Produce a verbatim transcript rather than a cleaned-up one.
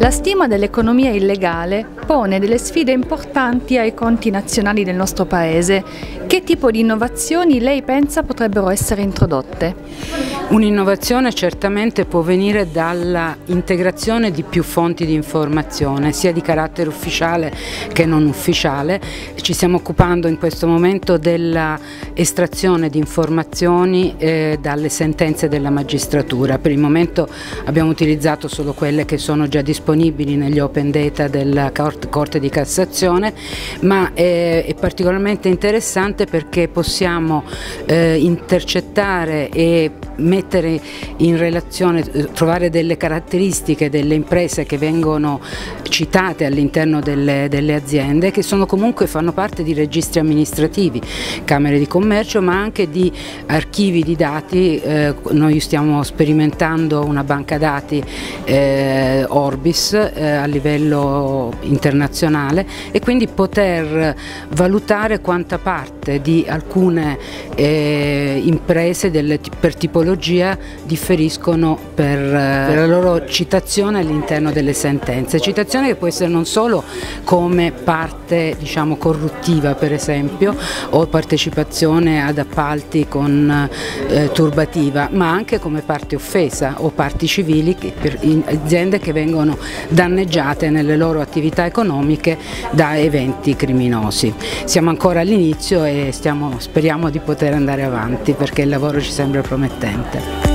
La stima dell'economia illegale pone delle sfide importanti ai conti nazionali del nostro Paese. Che tipo di innovazioni lei pensa potrebbero essere introdotte? Un'innovazione certamente può venire dalla integrazione di più fonti di informazione, sia di carattere ufficiale che non ufficiale. Ci stiamo occupando in questo momento della estrazione di informazioni eh, dalle sentenze della magistratura. Per il momento abbiamo utilizzato solo quelle che sono già disponibili negli open data della Corte di Cassazione, ma è, è particolarmente interessante perché possiamo eh, intercettare e mettere in relazione, trovare delle caratteristiche delle imprese che vengono citate all'interno delle, delle aziende, che sono comunque fanno parte di registri amministrativi, camere di commercio, ma anche di archivi di dati. Eh, noi stiamo sperimentando una banca dati eh, Orbis eh, a livello internazionale, e quindi poter valutare quanta parte di alcune eh, imprese delle, per tipologia differiscono per, per la loro citazione all'interno delle sentenze, citazione che può essere non solo come parte, diciamo, corruttiva, per esempio, o partecipazione ad appalti con eh, turbativa, ma anche come parte offesa o parti civili che, per in, aziende che vengono danneggiate nelle loro attività economiche da eventi criminosi. Siamo ancora all'inizio e stiamo, speriamo di poter andare avanti perché il lavoro ci sembra promettente.